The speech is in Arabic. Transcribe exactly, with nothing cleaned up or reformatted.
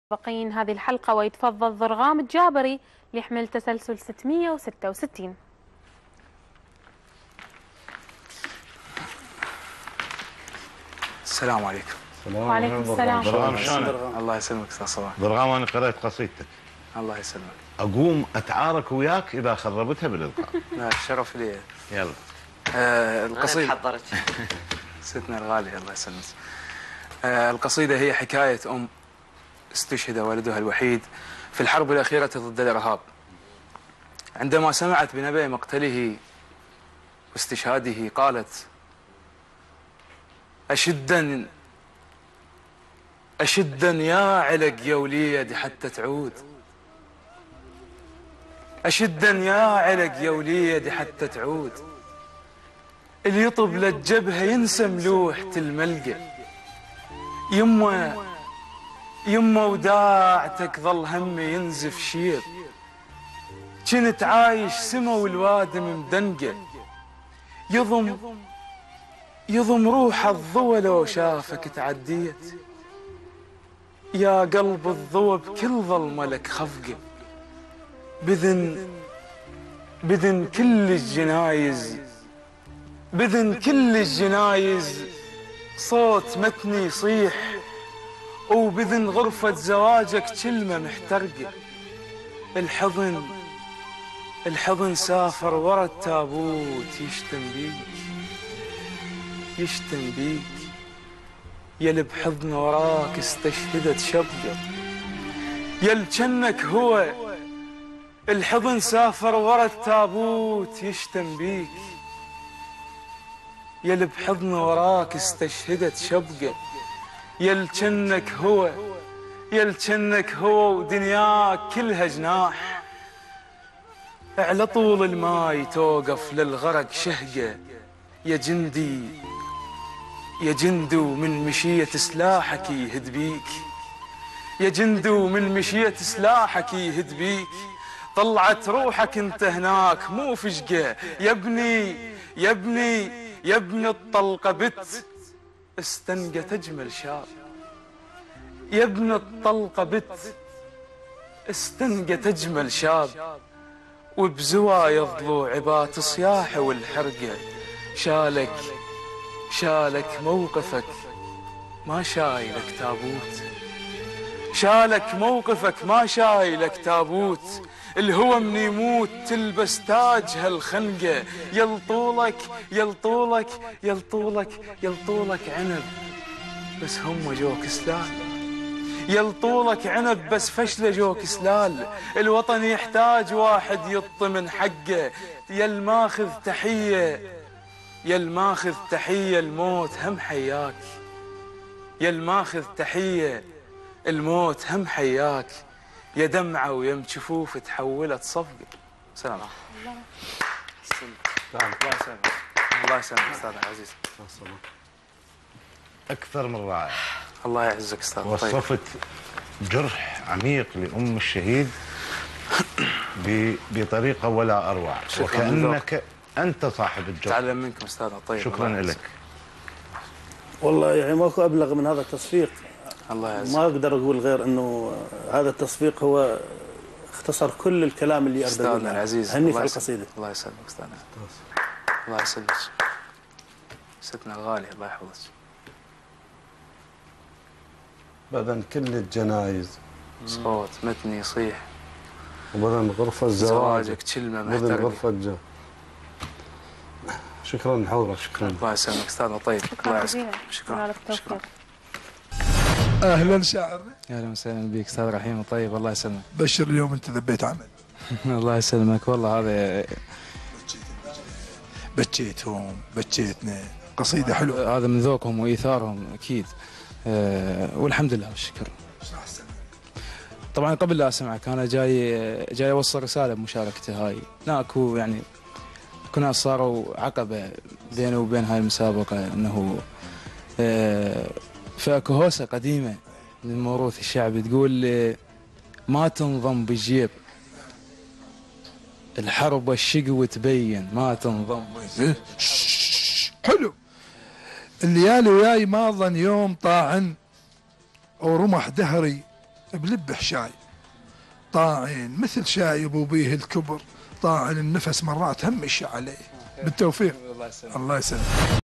بقين هذه الحلقة، ويتفضل ضرغام الجابري ليحمل تسلسل ستمئة وستة وستين. السلام عليكم. وعليكم السلام. ضرغام شلونك؟ الله يسلمك استاذ صباح. ضرغام انا قرأت قصيدتك. الله يسلمك. اقوم اتعارك وياك اذا خربتها بالالقاء. لا الشرف لي. يلا. آه القصيدة. انا تحضرت. ستنا الغالية الله يسلمك. آه القصيدة هي حكاية أم استشهد ولدها الوحيد في الحرب الأخيرة ضد الإرهاب. عندما سمعت بنبأ مقتله واستشهاده قالت: أشدا أشدا يا علق يا وليد حتى تعود، أشدا يا علق يا وليد حتى تعود، اللي يطب للجبهة ينسى ملوحة الملقى، يما يما وداعتك ظل همي ينزف شير، كنت عايش سما والوادم مدنقة، يضم يضم روح الضوى لو شافك تعديت، يا قلب الضوى بكل ظلمة لك خفقة، بذن بذن كل الجنايز بذن كل الجنايز صوت متني يصيح، وبذن غرفة زواجك كلمة محترقة، الحضن الحضن سافر ورا التابوت يشتم بيك يشتم بيك، يل بحضن وراك استشهدت شبقة، يل جنك هو الحضن سافر ورا التابوت يشتم بيك، يل بحضن وراك استشهدت شبقة، يل جنك هو يل جنك هو ودنياك كلها جناح، على طول الماي توقف للغرق شهقة، يا جندي يا جندو من مشية سلاحك يهد بيك، يا جندو من مشية سلاحك يهد بيك، طلعت روحك انت هناك مو فشقة، يا ابني يا ابني يا ابن الطلقة بت استنقت اجمل شاب، يا ابن الطلقة بت استنقت اجمل شاب، وبزوايا ضلوع عبات صياحه والحرقة، شالك شالك موقفك ما شايلك تابوت، شالك موقفك ما شايلك تابوت، الهوى من يموت تلبس تاج هالخنقة، يلطولك يلطولك يلطولك يلطولك عنب بس هم جوك سلال، يلطولك عنب بس فشله جوك سلال، الوطن يحتاج واحد يطمن حقه، يل ماخذ تحية يل ماخذ تحية الموت هم حياك، يل ماخذ تحية الموت هم حياك، يا دمعة ويم جفوف تحولت صفقة. سلام. الله يسلمك. الله يسلمك استاذ العزيز. اكثر من رائع. الله يعزك استاذ. وصفت جرح عميق لام الشهيد بطريقه ولا اروع، وكانك انت صاحب الجرح. تعلم منكم استاذ طيب. شكرا لك. والله يعني ماكو ابلغ من هذا التصفيق. الله يعزك. ما اقدر اقول غير انه هذا التصفيق هو اختصر كل الكلام اللي اقدر اقوله. استاذنا العزيز هني في القصيده. الله يسلمك استاذنا. الله يسلمك. ستنا الغالية الله يحفظك. بدن كل الجنايز صوت متني يصيح، وبدن غرفة زواجك كلمة محترقة، بدن غرفة جو. شكرا لحضورك. شكرا. الله يسلمك استاذنا طيب. الله يعزك. شكرا. شكرا. اهلا شاعر. اهلا وسهلا بك استاذ رحيم طيب. الله يسلمك. بشر اليوم انت ذبيت عمل. الله يسلمك. والله هذا بكيتهم بكيتنا، قصيده حلوه. هذا من ذوقهم وايثارهم اكيد. أه والحمد لله والشكر. طبعا قبل لا اسمعك انا جاي جاي اوصل رساله بمشاركته هاي. هناك يعني اكو ناس صاروا عقبه بيني وبين هاي المسابقه، انه أه فاكو هوسه قديمه من الموروث الشعبي تقول ما تنضم بالجيب الحرب والشقوة تبين، ما تنضم بالجيب. حلو. الليالي وياي ما ظن يوم طاعن او رمح دهري بلبح شاي طاعن مثل شاي ابو بيه الكبر، طاعن النفس مرات هم يشع عليه. بالتوفيق. الله يسلمك.